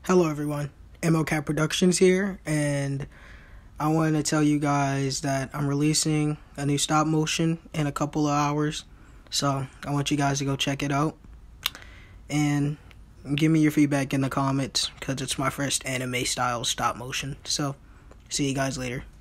Hello everyone, MLCat Productions here, and I wanted to tell you guys that I'm releasing a new stop motion in a couple of hours, so I want you guys to go check it out, and give me your feedback in the comments, because it's my first anime style stop motion, so see you guys later.